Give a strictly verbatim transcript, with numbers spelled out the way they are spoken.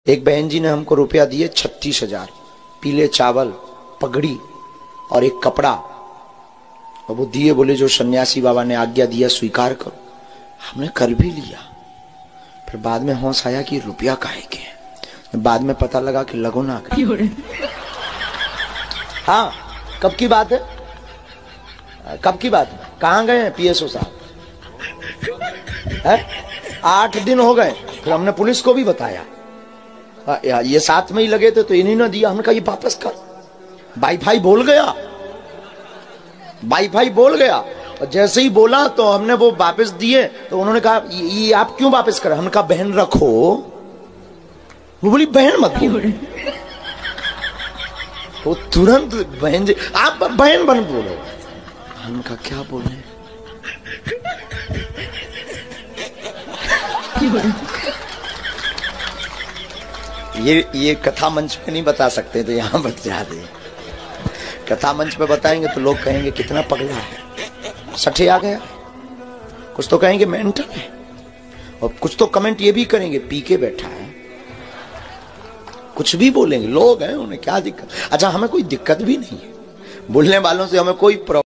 एक बहन जी ने हमको रुपया दिए छत्तीस हजार, पीले चावल, पगड़ी और एक कपड़ा। और वो दिए, बोले जो सन्यासी बाबा ने आज्ञा दिया स्वीकार करो। हमने कर भी लिया। फिर बाद में होश आया कि रुपया काहे के। बाद में पता लगा कि लगो ना कर। हाँ, कब की बात है? कब की बात है? कहाँ गए हैं पीएसओ साहब? आठ दिन हो गए। फिर हमने पुलिस को भी बताया, ये साथ में ही लगे थे तो इन्हीं ने दिया। हमने कहा ये वापस कर। भाई भाई बोल गया, भाई भाई बोल गया। और जैसे ही बोला तो हमने वो वापस दिए। तो उन्होंने कहा ये आप क्यों वापस कर? हमने कहा बहन रखो। वो बोली बहन मत बोलो। वो तुरंत बहन जी, आप बहन बन बोलो। हमने कहा क्या बोले? ये ये कथा मंच पे नहीं बता सकते तो यहां बता दे। कथा मंच पे बताएंगे तो लोग कहेंगे कितना पगला है, सठे आ गया। कुछ तो कहेंगे मेंटल है, और कुछ तो कमेंट ये भी करेंगे पी के बैठा है। कुछ भी बोलेंगे, लोग हैं, उन्हें क्या दिक्कत। अच्छा, हमें कोई दिक्कत भी नहीं है, बोलने वालों से हमें कोई प्रॉब्लम